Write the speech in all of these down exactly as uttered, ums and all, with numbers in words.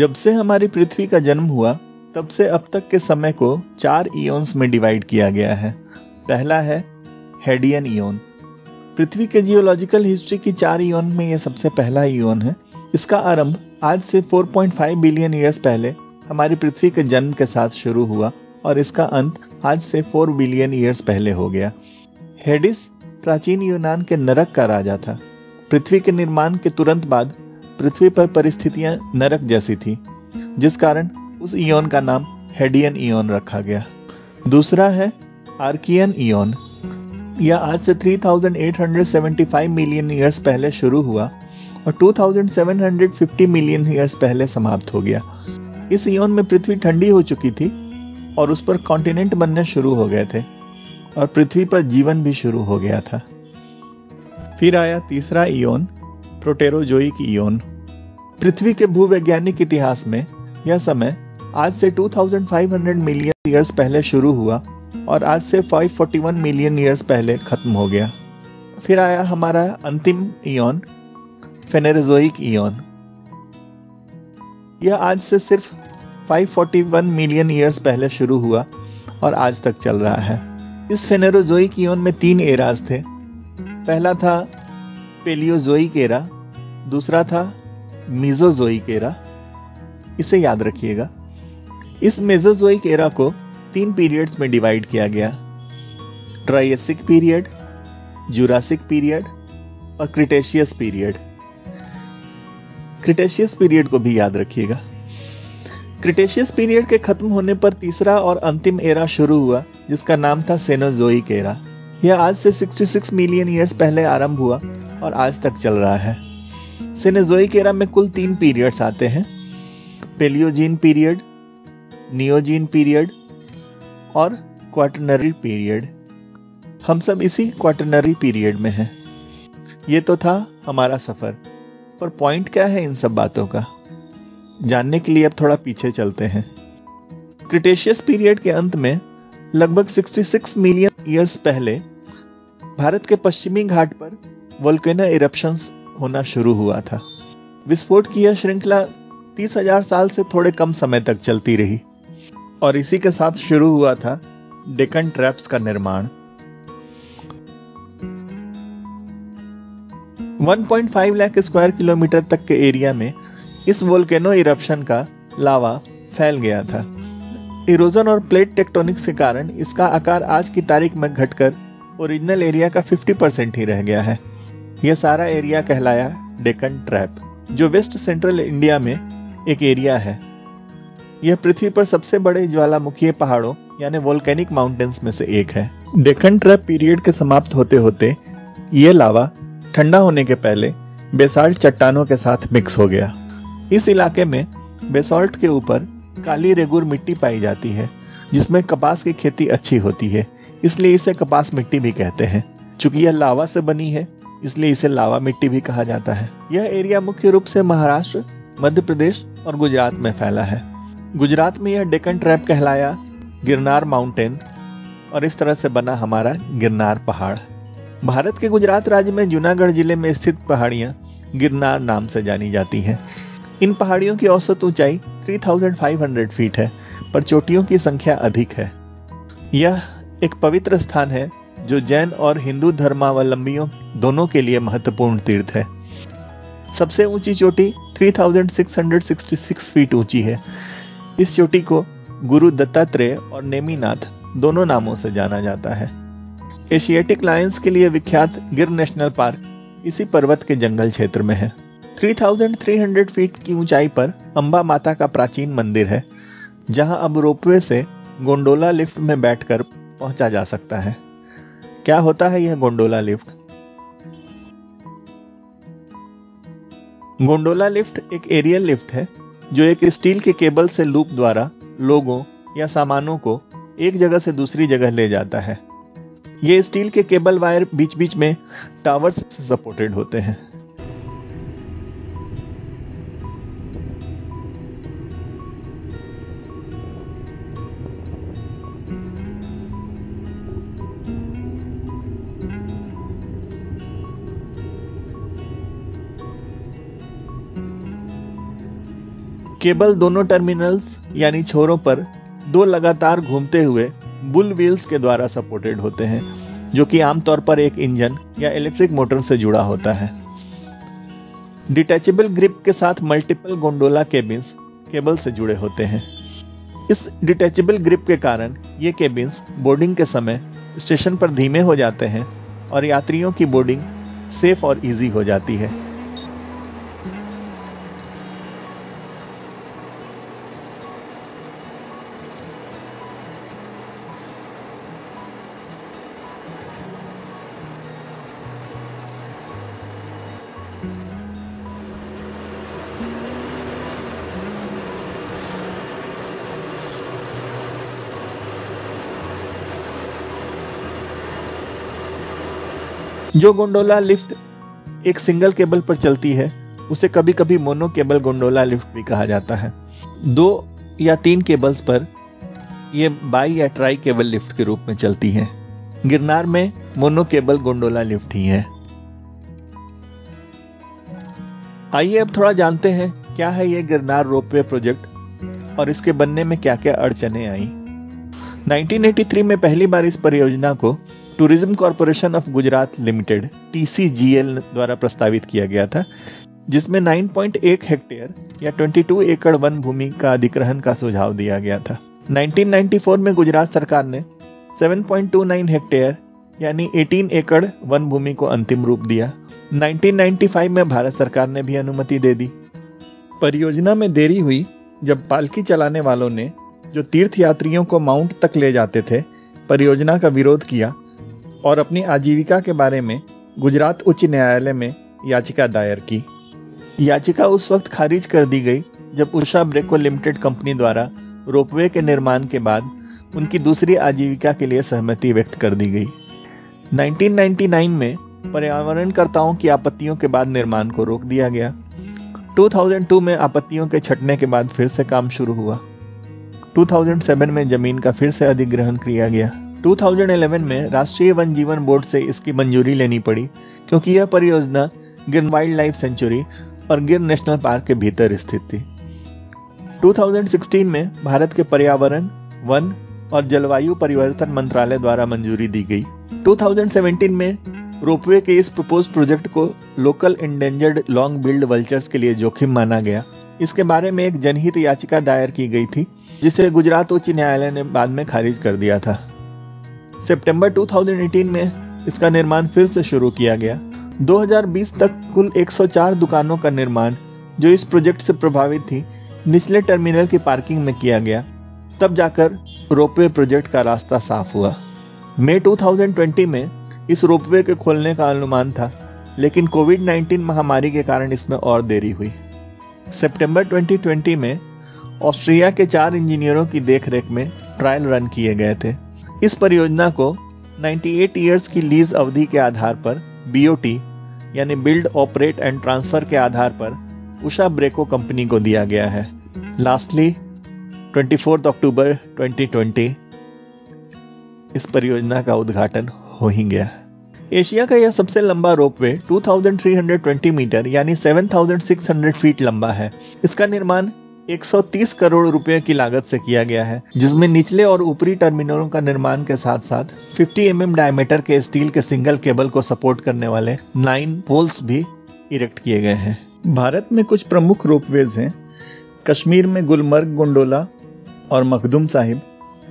जब से हमारी पृथ्वी का जन्म हुआ तब से अब तक के समय को चार इयोन्स में डिवाइड किया गया है। पहला है हेडियन इयोन। पृथ्वी के जियोलॉजिकल हिस्ट्री की चार इयोन में यह सबसे पहला इयोन है। इसका आरंभ आज से चार पॉइंट पाँच बिलियन ईयर्स पहले हमारी पृथ्वी के जन्म के साथ शुरू हुआ और इसका अंत आज से चार बिलियन ईयर्स पहले हो गया। हेडिस प्राचीन यूनान के नरक का राजा था। पृथ्वी के निर्माण के तुरंत बाद पृथ्वी पर परिस्थितियां नरक जैसी थी, जिस कारण उस इयोन का नाम हेडियन इयोन रखा गया। दूसरा है आर्कियन इयोन। यह आज से तीन हज़ार आठ सौ पचहत्तर मिलियन ईयर्स पहले शुरू हुआ और दो हज़ार सात सौ पचास मिलियन ईयर्स पहले समाप्त हो गया। इस इयोन में पृथ्वी ठंडी हो चुकी थी और उस पर कॉन्टिनेंट बनने शुरू हो गए थे और पृथ्वी पर जीवन भी शुरू हो गया था। फिर आया तीसरा इयोन, प्रोटेरोजोइक इयोन। पृथ्वी के भूवैज्ञानिक इतिहास में यह समय आज से पच्चीस सौ मिलियन ईयर्स पहले शुरू हुआ और आज से पाँच सौ इकतालीस मिलियन ईयर्स पहले खत्म हो गया। फिर आया हमारा अंतिम इयोन, फेनेरोजोइक इयोन। यह आज से सिर्फ पाँच सौ इकतालीस मिलियन ईयर्स पहले शुरू हुआ और आज तक चल रहा है। इस फेनेरोजोइक इयोन में तीन एराज थे। पहला था पेलियोजोइक एरा, दूसरा था मीजोजोइक एरा। इसे याद रखिएगा। इस मेसोजोइक एरा को तीन पीरियड्स में डिवाइड किया गया, ट्रायसिक पीरियड, जुरासिक पीरियड और क्रिटेशियस पीरियड। क्रिटेशियस पीरियड को भी याद रखिएगा। क्रिटेशियस पीरियड के खत्म होने पर तीसरा और अंतिम एरा शुरू हुआ, जिसका नाम था सेनोजोइक एरा। यह आज से छियासठ मिलियन ईयर्स पहले आरंभ हुआ और आज तक चल रहा है। सेनोजोइक एरा में कुल तीन पीरियड्स आते हैं, पेलियोजीन पीरियड, नियोजीन पीरियड और क्वाटरनरी पीरियड। हम सब इसी क्वाटरनरी पीरियड में हैं। ये तो था हमारा सफर, पर पॉइंट क्या है इन सब बातों का, जानने के लिए अब थोड़ा पीछे चलते हैं। क्रिटेशियस पीरियड के अंत में लगभग छियासठ मिलियन ईयर्स पहले भारत के पश्चिमी घाट पर वोल्केनो इरप्शंस होना शुरू हुआ था। विस्फोट की यह श्रृंखला तीस हजार साल से थोड़े कम समय तक चलती रही और इसी के साथ शुरू हुआ था डेक्कन ट्रैप्स का निर्माण। एक पॉइंट पाँच लाख स्क्वायर किलोमीटर तक के एरिया में इस वोल्केनो इरप्शन का लावा फैल गया था। इरोजन और प्लेट टेक्टोनिक्स के कारण इसका आकार आज की तारीख में घटकर ओरिजिनल एरिया का पचास परसेंट ही रह गया है। यह सारा एरिया कहलाया डेक्कन ट्रैप, जो वेस्ट सेंट्रल इंडिया में एक एरिया है। यह पृथ्वी पर सबसे बड़े ज्वालामुखीय पहाड़ों यानी वोल्केनिक माउंटेन्स में से एक है। डेक्कन ट्रैप पीरियड के समाप्त होते होते यह लावा ठंडा होने के पहले बेसाल्ट चट्टानों के साथ मिक्स हो गया। इस इलाके में बेसाल्ट के ऊपर काली रेगुर मिट्टी पाई जाती है, जिसमें कपास की खेती अच्छी होती है, इसलिए इसे कपास मिट्टी भी कहते हैं। चूंकि यह लावा से बनी है इसलिए इसे लावा मिट्टी भी कहा जाता है। यह एरिया मुख्य रूप से महाराष्ट्र, मध्य प्रदेश और गुजरात में फैला है। गुजरात में यह डेक्कन ट्रैप कहलाया गिरनार माउंटेन और इस तरह से बना हमारा गिरनार पहाड़। भारत के गुजरात राज्य में जूनागढ़ जिले में स्थित पहाड़ियां गिरनार नाम से जानी जाती हैं। इन पहाड़ियों की औसत ऊंचाई तीन हज़ार पाँच सौ फीट है, पर चोटियों की संख्या अधिक है। यह एक पवित्र स्थान है जो जैन और हिंदू धर्मावलंबियों दोनों के लिए महत्वपूर्ण तीर्थ है। सबसे ऊंची चोटी तीन हज़ार छह सौ छियासठ फीट ऊंची है। इस चोटी को गुरु दत्तात्रेय और नेमिनाथ दोनों नामों से जाना जाता है। एशियाटिक लायंस के लिए विख्यात गिर नेशनल पार्क इसी पर्वत के जंगल क्षेत्र में है। तीन हज़ार तीन सौ फीट की ऊंचाई पर अंबा माता का प्राचीन मंदिर है, जहां अब रोपवे से गोंडोला लिफ्ट में बैठकर पहुंचा जा सकता है। क्या होता है यह गोंडोला लिफ्ट? गोंडोला लिफ्ट एक एरियल लिफ्ट है जो एक स्टील के केबल से लूप द्वारा लोगों या सामानों को एक जगह से दूसरी जगह ले जाता है। ये स्टील के केबल वायर बीच बीच में टावर्स से सपोर्टेड होते हैं। केबल दोनों टर्मिनल्स यानी छोरों पर दो लगातार घूमते हुए बुल व्हील्स के द्वारा सपोर्टेड होते हैं, जो कि आमतौर पर एक इंजन या इलेक्ट्रिक मोटर से जुड़ा होता है। डिटैचेबल ग्रिप के साथ मल्टीपल गोंडोला केबिन्स केबल से जुड़े होते हैं। इस डिटैचेबल ग्रिप के कारण ये केबिन्स बोर्डिंग के समय स्टेशन पर धीमे हो जाते हैं और यात्रियों की बोर्डिंग सेफ और इजी हो जाती है। जो गोंडोला लिफ्ट एक सिंगल केबल पर चलती है उसे कभी कभी मोनो केबल गोंडोला लिफ्ट भी कहा जाता है। दो या तीन केबल्स पर यह बाई या ट्राई केबल लिफ्ट के रूप में चलती है। गिरनार में मोनो केबल गोंडोला लिफ्ट ही है। आइए अब थोड़ा जानते हैं क्या है यह गिरनार रोपवे प्रोजेक्ट और इसके बनने में क्या क्या अड़चने आई। नाइनटीन एटी थ्री में पहली बार इस परियोजना को tourism corporation of Gujarat limited T C G L द्वारा प्रस्तावित किया गया था, जिसमें नौ पॉइंट एक हेक्टेयर या बाईस एकड़ वन भूमि का अधिग्रहण का सुझाव दिया गया था। नाइनटीन नाइंटी फोर में गुजरात सरकार ने सात पॉइंट दो नौ हेक्टेयर यानी अठारह एकड़ वन भूमि को अंतिम रूप दिया। नाइनटीन नाइंटी फाइव में भारत सरकार ने भी अनुमति दे दी। परियोजना में देरी हुई जब पालकी चलाने वालों ने जो तीर्थ यात्रियों को माउंट तक ले जाते थे परियोजना का विरोध किया और अपनी आजीविका के बारे में गुजरात उच्च न्यायालय में याचिका दायर की। याचिका उस वक्त खारिज कर दी गई जब उषा ब्रेको लिमिटेड कंपनी द्वारा रोपवे के निर्माण के बाद उनकी दूसरी आजीविका के लिए सहमति व्यक्त कर दी गई। नाइनटीन नाइंटी नाइन में पर्यावरणकर्ताओं की आपत्तियों के बाद निर्माण को रोक दिया गया। दो हज़ार दो में आपत्तियों के छटने के बाद फिर से काम शुरू हुआ। दो हज़ार सात में जमीन का फिर से अधिग्रहण किया गया। दो हज़ार ग्यारह में राष्ट्रीय वन जीवन बोर्ड से इसकी मंजूरी लेनी पड़ी क्योंकि यह परियोजना गिर वाइल्ड लाइफ सेंचुरी और गिर नेशनल पार्क के भीतर स्थित थी। दो हज़ार सोलह में भारत के पर्यावरण, वन और जलवायु परिवर्तन मंत्रालय द्वारा मंजूरी दी गई। दो हज़ार सत्रह में रोपवे के इस प्रपोज प्रोजेक्ट को local endangered long billed vultures के लिए जोखिम माना गया। इसके बारे में एक जनहित याचिका दायर की गई थी जिसे गुजरात उच्च न्यायालय ने बाद में खारिज कर दिया था। सितंबर दो हज़ार अठारह में इसका निर्माण फिर से शुरू किया गया। दो हज़ार बीस तक कुल एक सौ चार दुकानों का निर्माण जो इस प्रोजेक्ट से प्रभावित थी निचले टर्मिनल की पार्किंग में किया गया। तब जाकर रोपवे प्रोजेक्ट का रास्ता साफ हुआ। मई दो हज़ार बीस में इस रोपवे के खोलने का अनुमान था, लेकिन कोविड उन्नीस महामारी के कारण इसमें और देरी हुई। सितंबर दो हज़ार बीस में ऑस्ट्रिया के चार इंजीनियरों की देखरेख में ट्रायल रन किए गए थे। इस परियोजना को अट्ठानवे इयर्स की लीज अवधि के आधार पर बी ओ टी यानी बिल्ड ऑपरेट एंड ट्रांसफर के आधार पर उषा ब्रेको कंपनी को दिया गया है। लास्टली चौबीस अक्टूबर दो हज़ार बीस इस परियोजना का उद्घाटन हो ही गया। एशिया का यह सबसे लंबा रोपवे दो हज़ार तीन सौ बीस मीटर यानी सात हज़ार छह सौ फीट लंबा है। इसका निर्माण एक सौ तीस करोड़ रुपए की लागत से किया गया है, जिसमें निचले और ऊपरी टर्मिनलों का निर्माण के साथ साथ पचास एम एम डायमीटर के स्टील के सिंगल केबल को सपोर्ट करने वाले नौ पोल्स भी इरेक्ट किए गए हैं। भारत में कुछ प्रमुख रोपवेज हैं। कश्मीर में गुलमर्ग गोंडोला और मखदुम साहिब,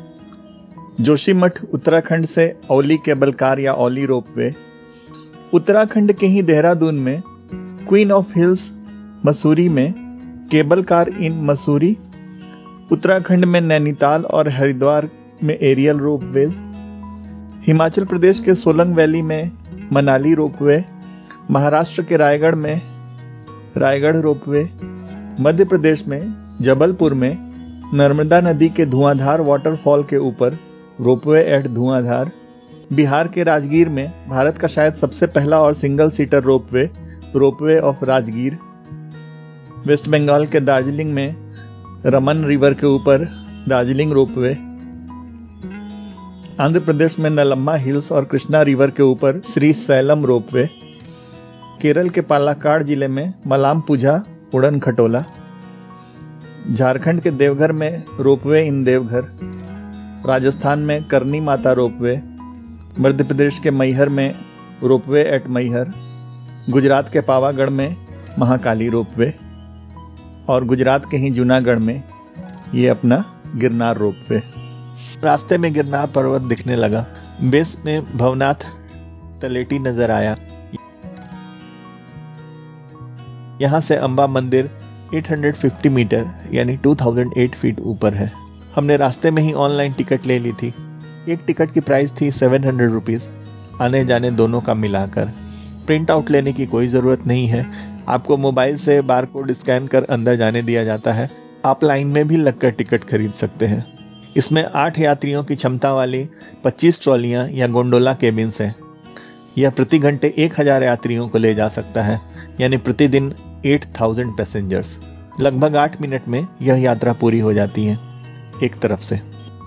जोशीमठ उत्तराखंड से औली केबल कार या औली रोपवे, उत्तराखंड के ही देहरादून में क्वीन ऑफ हिल्स मसूरी में cable car in Mussoorie, Uttarakhand में नैनीताल और हरिद्वार में एरियल रोपवेज, हिमाचल प्रदेश के सोलंग वैली में मनाली रोपवे, महाराष्ट्र के रायगढ़ में रायगढ़ रोपवे, मध्य प्रदेश में जबलपुर में नर्मदा नदी के धुआंधार वाटरफॉल के ऊपर रोपवे एट धुआंधार, बिहार के राजगीर में भारत का शायद सबसे पहला और single seater ropeway ropeway of Rajgir, west Bengal के दार्जिलिंग में रमन रिवर के ऊपर दार्जिलिंग रोपवे, आंध्र प्रदेश में नलम्मा हिल्स और कृष्णा रिवर के ऊपर श्री सैलम रोपवे, केरल के पालाकाड जिले में मलामपुझा उड़न खटोला, झारखंड के देवघर में रोपवे इन देवघर, राजस्थान में करनी माता रोपवे, मध्य प्रदेश के मैहर में रोपवे एट मैहर, गुजरात के पावागढ़ में महाकाली रोपवे और गुजरात के ही जूनागढ़ में ये अपना गिरनार रोपवे। रास्ते में गिरनार पर्वत दिखने लगा। बेस में भवनाथ तलेटी नजर आया। यहाँ से अंबा मंदिर आठ सौ पचास मीटर यानी दो हज़ार आठ फीट ऊपर है। हमने रास्ते में ही ऑनलाइन टिकट ले ली थी। एक टिकट की प्राइस थी सात सौ रुपीस, आने जाने दोनों का मिलाकर। प्रिंट आउट लेने की कोई ज़रूरत नहीं है। आपको मोबाइल से बारकोड स्कैन कर अंदर जाने दिया जाता है। आप लाइन में भी लगकर टिकट खरीद सकते हैं। इसमें आठ यात्रियों की क्षमता वाली पच्चीस ट्रॉलियां या गोंडोला केबिन्स हैं। यह प्रति घंटे एक हज़ार यात्रियों को ले जा सकता है, यानी प्रतिदिन आठ हज़ार पैसेंजर्स। लगभग आठ मिनट में यह यात्रा पूरी हो जाती है एक तरफ से।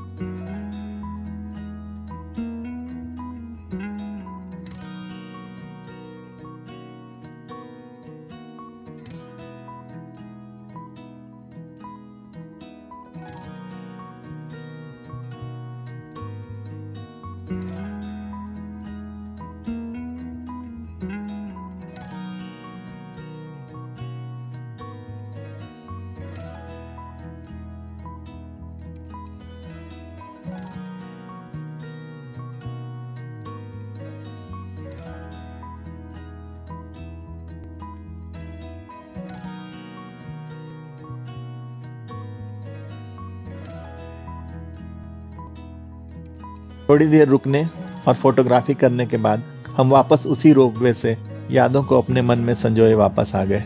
थोड़ी देर रुकने और फोटोग्राफी करने के बाद हम वापस उसी रोपवे से यादों को अपने मन में संजोए वापस आ गए।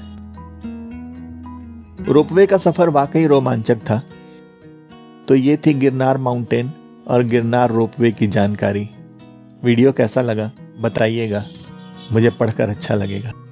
रोपवे का सफर वाकई रोमांचक था। तो ये थी गिरनार माउंटेन और गिरनार रोपवे की जानकारी। वीडियो कैसा लगा बताइएगा, मुझे पढ़कर अच्छा लगेगा।